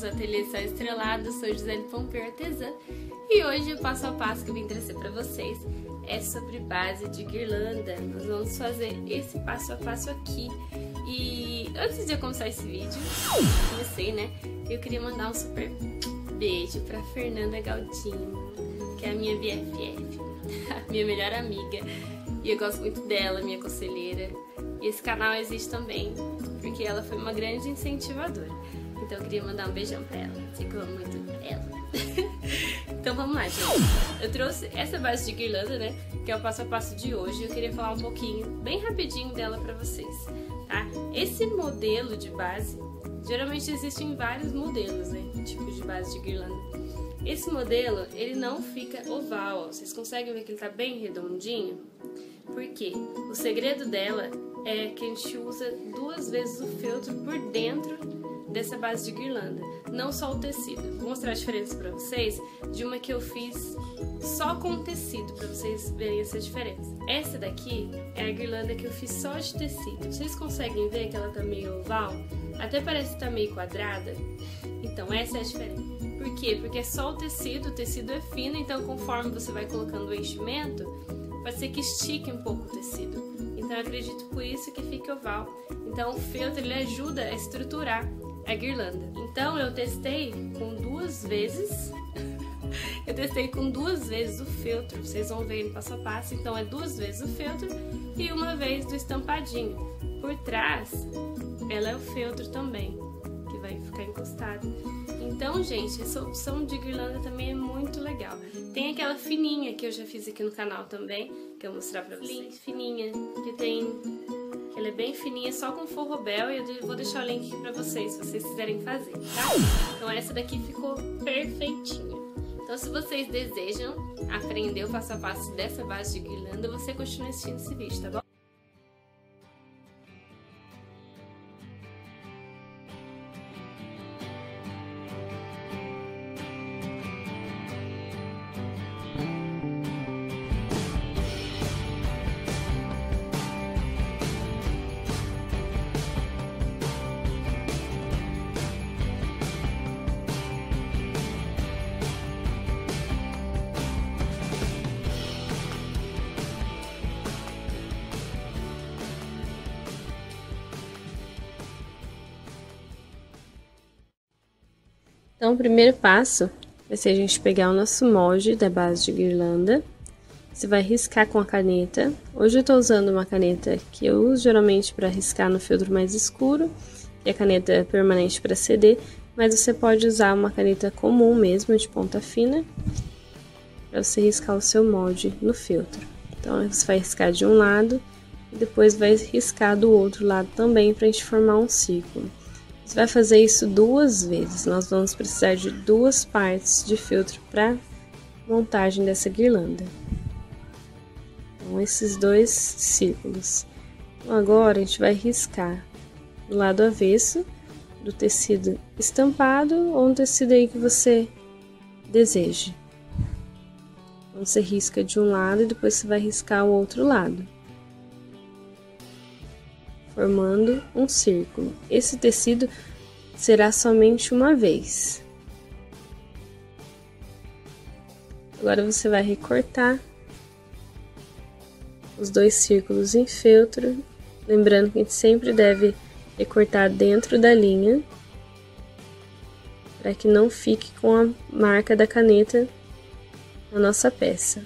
nosso ateliê Céu Estrelado, sou Gisele Pompeu Artesã e hoje o passo a passo que eu vim trazer para vocês é sobre base de guirlanda. Nós vamos fazer esse passo a passo aqui. E antes de eu começar esse vídeo, eu queria mandar um super beijo para Fernanda Galdino, que é a minha BFF, a minha melhor amiga, e eu gosto muito dela, minha conselheira. E esse canal existe também porque ela foi uma grande incentivadora. Então eu queria mandar um beijão pra ela. Sei que eu amo muito ela. Então vamos lá, gente. Eu trouxe essa base de guirlanda, né? Que é o passo a passo de hoje. Eu queria falar um pouquinho, bem rapidinho, dela pra vocês, tá? Esse modelo de base, geralmente existem vários modelos, né? Tipos de base de guirlanda. Esse modelo, ele não fica oval, ó. Vocês conseguem ver que ele tá bem redondinho? Por quê? O segredo dela é que a gente usa 2 vezes o feltro por dentro dessa base de guirlanda, não só o tecido. Vou mostrar a diferença para vocês de uma que eu fiz só com o tecido, para vocês verem essa diferença. Essa daqui é a guirlanda que eu fiz só de tecido. Vocês conseguem ver que ela tá meio oval? Até parece que tá meio quadrada. Então essa é a diferença. Por quê? Porque é só o tecido é fino, então conforme você vai colocando o enchimento, pode ser que estique um pouco o tecido. Então eu acredito por isso que fica oval. Então o feltro ele ajuda a estruturar a guirlanda. Então eu testei com 2 vezes. Eu testei com 2 vezes o feltro. Vocês vão ver no passo a passo. Então é 2 vezes o feltro e 1 vez do estampadinho. Por trás, ela é o feltro também, que vai ficar encostado. Então, gente, essa opção de guirlanda também é muito legal. Tem aquela fininha que eu já fiz aqui no canal também, que eu vou mostrar pra vocês. Fininha, que tem... Ela é bem fininha, só com forrobel, e eu vou deixar o link aqui pra vocês, se vocês quiserem fazer, tá? Então essa daqui ficou perfeitinha. Então se vocês desejam aprender o passo a passo dessa base de guirlanda, você continua assistindo esse vídeo, tá bom? Então, o primeiro passo vai ser a gente pegar o nosso molde da base de guirlanda. Você vai riscar com a caneta. Hoje eu estou usando uma caneta que eu uso geralmente para riscar no feltro mais escuro, que é a caneta permanente para CD, mas você pode usar uma caneta comum mesmo, de ponta fina, para você riscar o seu molde no feltro. Então, você vai riscar de um lado e depois vai riscar do outro lado também, para a gente formar um círculo. Você vai fazer isso 2 vezes. Nós vamos precisar de 2 partes de feltro para montagem dessa guirlanda. Então, esses 2 círculos. Então, agora a gente vai riscar do lado avesso do tecido estampado ou um tecido aí que você deseje. Então, você risca de um lado e depois você vai riscar o outro lado, formando um círculo. Esse tecido será somente uma vez. Agora você vai recortar os 2 círculos em feltro, lembrando que a gente sempre deve recortar dentro da linha, para que não fique com a marca da caneta na nossa peça.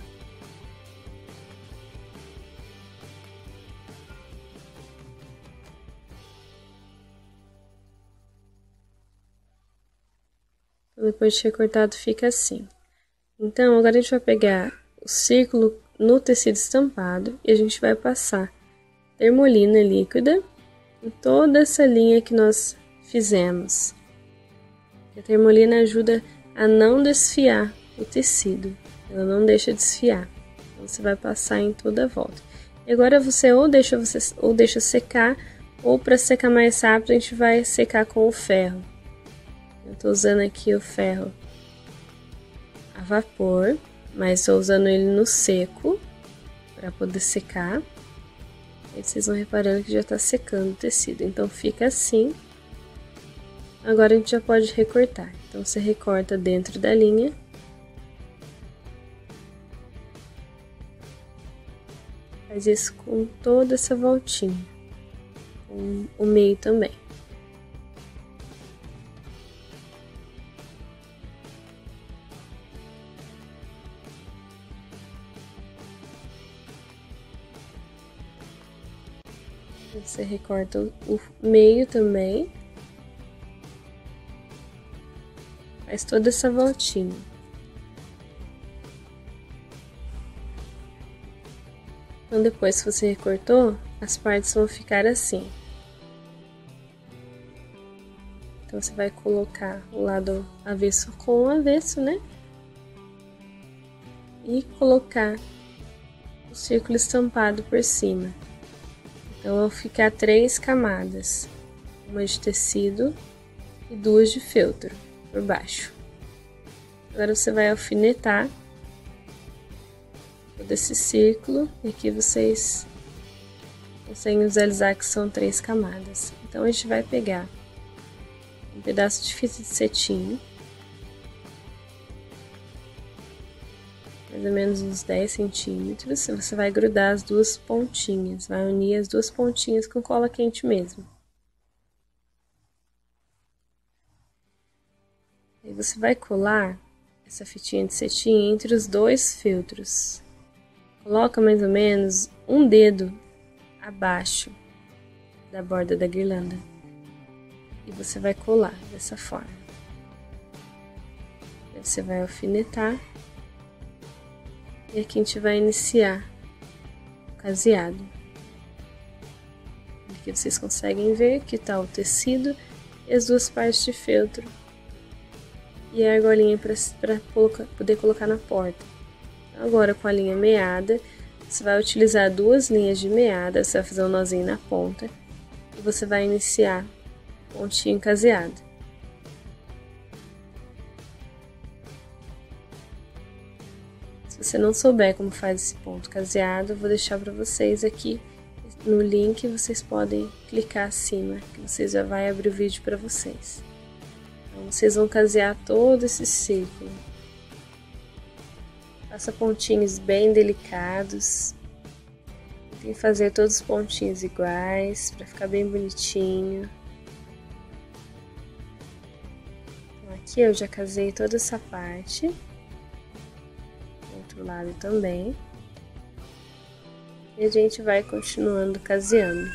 Depois de recortado fica assim. Então agora a gente vai pegar o círculo no tecido estampado e a gente vai passar termolina líquida em toda essa linha que nós fizemos. A termolina ajuda a não desfiar o tecido, ela não deixa desfiar. Então você vai passar em toda a volta. E agora você ou deixa secar, ou para secar mais rápido a gente vai secar com o ferro. Eu tô usando aqui o ferro a vapor, mas estou usando ele no seco para poder secar. Aí vocês vão reparando que já tá secando o tecido. Então fica assim. Agora a gente já pode recortar. Então você recorta dentro da linha. Faz isso com toda essa voltinha. Com o meio também. Você recorta o meio também. Faz toda essa voltinha. Então depois que você recortou, as partes vão ficar assim. Então você vai colocar o lado avesso com o avesso, né? E colocar o círculo estampado por cima. Então vão ficar 3 camadas, uma de tecido e 2 de feltro por baixo. Agora você vai alfinetar todo esse círculo e aqui vocês conseguem visualizar que são 3 camadas. Então a gente vai pegar um pedaço de fita de cetim, mais ou menos uns 10 centímetros, e você vai grudar as duas pontinhas, vai unir as duas pontinhas com cola quente mesmo. Aí você vai colar essa fitinha de cetim entre os 2 feltros. Coloca mais ou menos um dedo abaixo da borda da guirlanda. E você vai colar dessa forma. Aí você vai alfinetar. E aqui a gente vai iniciar o caseado. Aqui vocês conseguem ver que está o tecido e as duas partes de feltro. E a argolinha para poder colocar na porta. Agora com a linha meada, você vai utilizar 2 linhas de meada, você vai fazer um nozinho na ponta. E você vai iniciar o pontinho caseado. Se você não souber como faz esse ponto caseado, eu vou deixar para vocês aqui no link, vocês podem clicar acima, que vocês já vai abrir o vídeo para vocês. Então, vocês vão casear todo esse círculo. Faça pontinhos bem delicados. Tem que fazer todos os pontinhos iguais, para ficar bem bonitinho. Então, aqui eu já casei toda essa parte. Outro lado também. E a gente vai continuando caseando.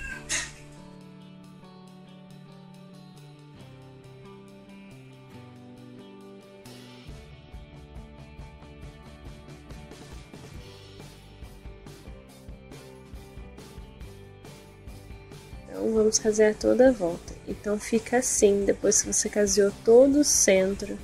Então vamos casear toda a volta. Então fica assim, depois que você caseou todo o centro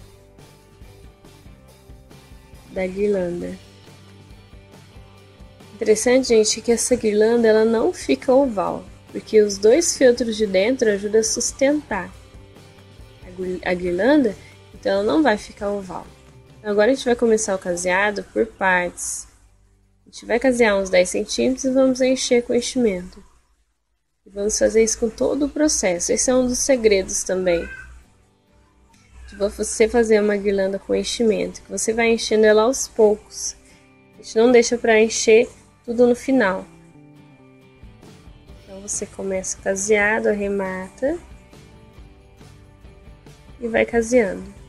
da guirlanda. Interessante, gente, que essa guirlanda ela não fica oval, porque os 2 feltros de dentro ajudam a sustentar a guirlanda, então ela não vai ficar oval. Agora a gente vai começar o caseado por partes. A gente vai casear uns 10 centímetros e vamos encher com enchimento. E vamos fazer isso com todo o processo. Esse é um dos segredos também de você fazer uma guirlanda com enchimento, que você vai enchendo ela aos poucos. A gente não deixa para encher tudo no final. Então você começa o caseado, arremata e vai caseando.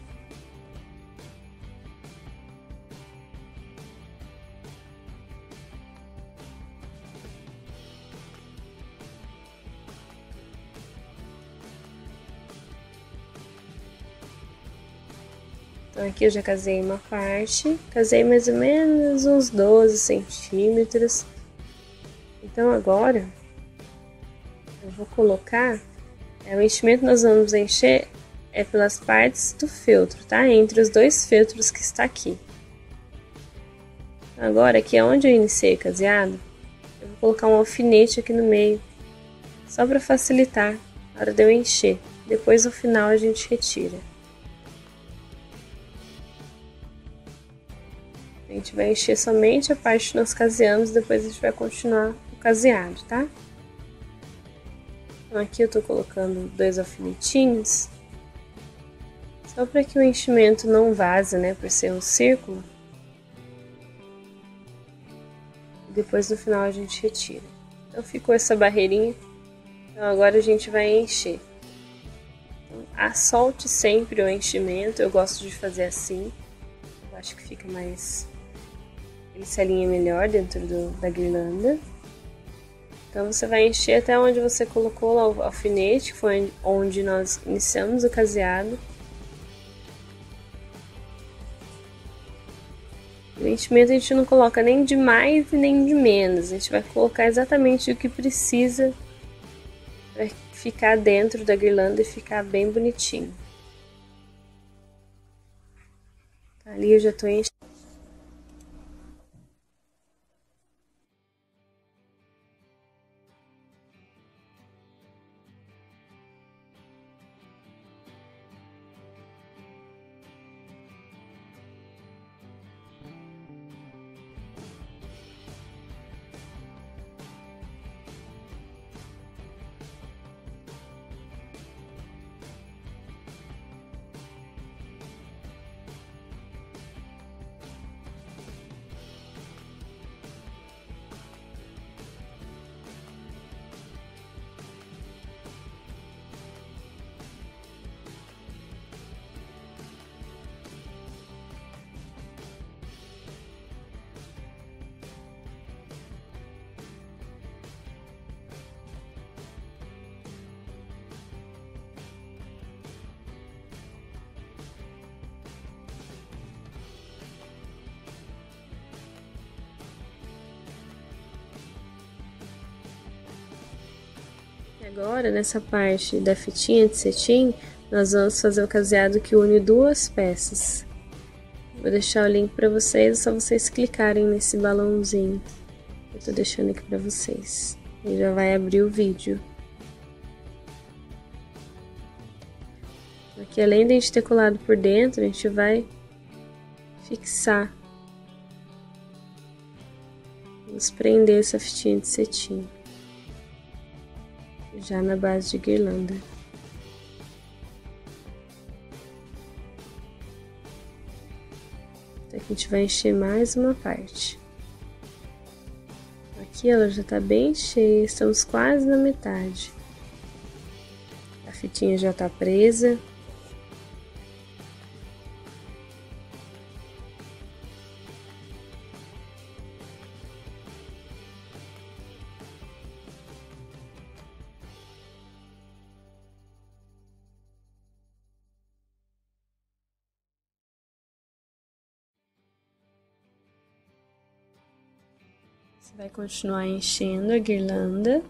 Então aqui eu já casei uma parte, casei mais ou menos uns 12 centímetros. Então agora eu vou colocar, o enchimento nós vamos encher pelas partes do feltro, tá? Entre os 2 feltros que está aqui. Agora aqui é onde eu iniciei o caseado, eu vou colocar um alfinete aqui no meio, só para facilitar na hora de eu encher. Depois no final a gente retira. A gente vai encher somente a parte que nós caseamos, depois a gente vai continuar o caseado, tá? Então aqui eu tô colocando 2 alfinetinhos Só para que o enchimento não vaze, né, por ser um círculo. E depois no final a gente retira. Então ficou essa barreirinha. Então agora a gente vai encher. Então, assolte sempre o enchimento, eu gosto de fazer assim. Eu acho que fica mais... ele se alinha melhor dentro da guirlanda. Então você vai encher até onde você colocou lá o alfinete, que foi onde nós iniciamos o caseado. O enchimento a gente não coloca nem de mais e nem de menos, a gente vai colocar exatamente o que precisa para ficar dentro da guirlanda e ficar bem bonitinho. Ali eu já estou enchendo. Agora, nessa parte da fitinha de cetim, nós vamos fazer o caseado que une duas peças. Vou deixar o link para vocês, é só vocês clicarem nesse balãozinho. Eu tô deixando aqui para vocês. E já vai abrir o vídeo. Aqui, além de a gente ter colado por dentro, a gente vai fixar. Vamos prender essa fitinha de cetim. Já na base de guirlanda. Então aqui a gente vai encher mais uma parte. Aqui ela já tá bem cheia, estamos quase na metade. A fitinha já tá presa. Você vai continuar enchendo a guirlanda.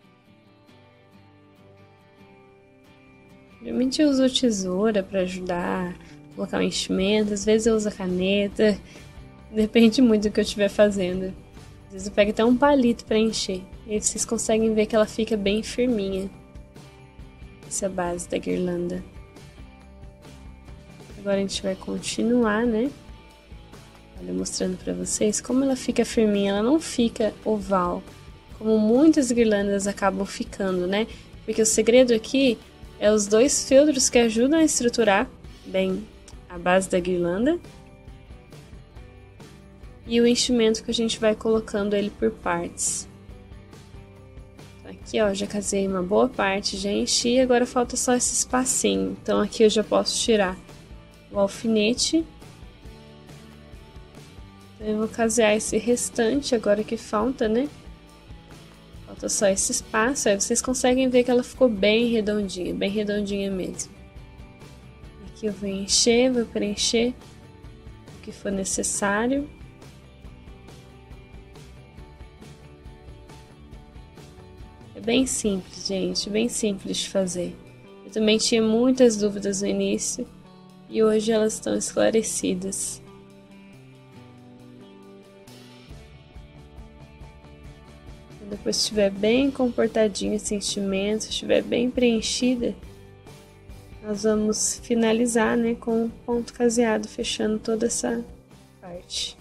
Geralmente eu uso tesoura para ajudar a colocar o enchimento, às vezes eu uso a caneta, depende muito do que eu estiver fazendo. Às vezes eu pego até um palito para encher, e aí vocês conseguem ver que ela fica bem firminha, essa base da guirlanda. Agora a gente vai continuar, né? Olha, mostrando para vocês como ela fica firminha, ela não fica oval, como muitas guirlandas acabam ficando, né? Porque o segredo aqui é os dois feltros que ajudam a estruturar bem a base da guirlanda e o enchimento que a gente vai colocando ele por partes. Então, aqui ó, já casei uma boa parte, já enchi, agora falta só esse espacinho. Então aqui eu já posso tirar o alfinete. Então, eu vou casear esse restante agora que falta, né? Falta só esse espaço, aí vocês conseguem ver que ela ficou bem redondinha mesmo. Aqui eu vou encher, vou preencher o que for necessário. É bem simples, gente, bem simples de fazer. Eu também tinha muitas dúvidas no início e hoje elas estão esclarecidas. Depois estiver bem comportadinho esse enchimento, estiver bem preenchida, nós vamos finalizar, né, com um ponto caseado, fechando toda essa parte.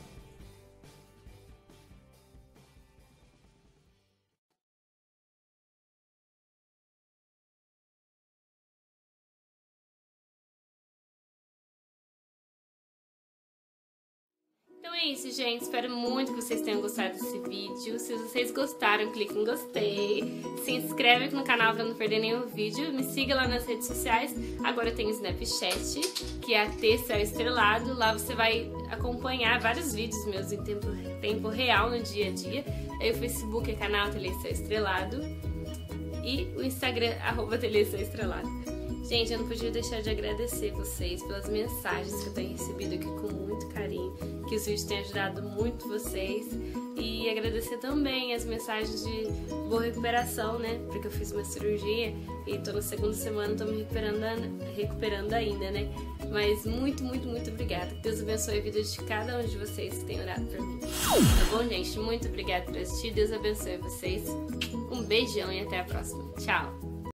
é isso, gente. Espero muito que vocês tenham gostado desse vídeo. Se vocês gostaram, clique em gostei. Se inscreve aqui no canal pra não perder nenhum vídeo. Me siga lá nas redes sociais. Agora eu tenho o Snapchat, que é a T Céu Estrelado. Lá você vai acompanhar vários vídeos meus em tempo real, no dia a dia. Aí o Facebook é canal Telecéu Estrelado. E o Instagram, @Telecéu Estrelado. Gente, eu não podia deixar de agradecer vocês pelas mensagens que eu tenho recebido aqui com muito carinho, que os vídeos têm ajudado muito vocês, e agradecer também as mensagens de boa recuperação, né, porque eu fiz uma cirurgia e tô na segunda semana, tô me recuperando ainda, né, mas muito, muito, muito obrigada. Deus abençoe a vida de cada um de vocês que tem orado por mim. Tá bom, gente? Muito obrigada por assistir, Deus abençoe vocês, um beijão e até a próxima. Tchau!